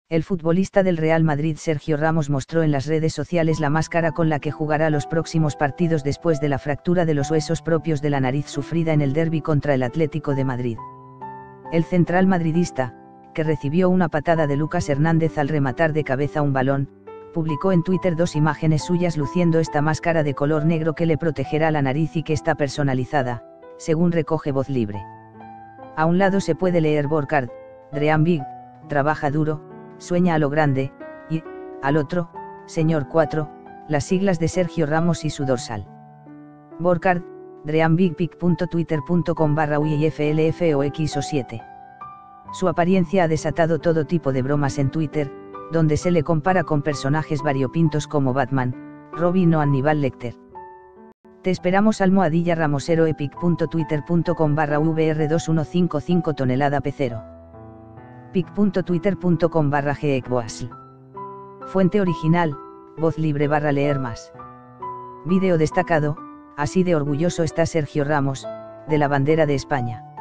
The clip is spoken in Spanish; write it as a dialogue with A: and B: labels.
A: El futbolista del Real Madrid Sergio Ramos mostró en las redes sociales la máscara con la que jugará los próximos partidos después de la fractura de los huesos propios de la nariz sufrida en el derbi contra el Atlético de Madrid. El central madridista, que recibió una patada de Lucas Hernández al rematar de cabeza un balón, publicó en Twitter 2 imágenes suyas luciendo esta máscara de color negro que le protegerá la nariz y que está personalizada, según recoge Voz Libre. A un lado se puede leer Borkard, Dream Big, trabaja duro, sueña a lo grande, y, al otro, Señor 4, las siglas de Sergio Ramos y su dorsal. Borkard, dreambigpic.twitter.com/uiflf o X o 7. Su apariencia ha desatado todo tipo de bromas en Twitter, donde se le compara con personajes variopintos como Batman, Robin o Aníbal Lecter. Te esperamos @ramoseroepic.twitter.com/vr2155 tonelada P0. pic.twitter.com/geekboasl. Fuente original, Voz Libre /leer más. Vídeo destacado, así de orgulloso está Sergio Ramos, de la bandera de España.